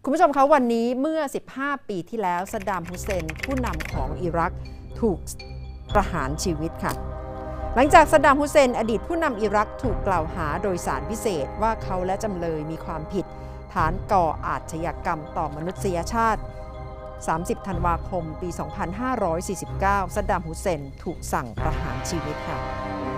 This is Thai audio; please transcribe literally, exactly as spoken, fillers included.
คุณผู้ชมคะวันนี้เมื่อสิบห้าปีที่แล้วซัดดัม ฮุสเซนผู้นำของอิรักถูกประหารชีวิตค่ะหลังจากซัดดัม ฮุสเซนอดีตผู้นำอิรักถูกกล่าวหาโดยศาลพิเศษว่าเขาและจำเลยมีความผิดฐานก่ออาชญากรรมต่อมนุษยชาติสามสิบธันวาคมปี สองพันห้าร้อยสี่สิบเก้า ซัดดัม ฮุสเซนถูกสั่งประหารชีวิตค่ะ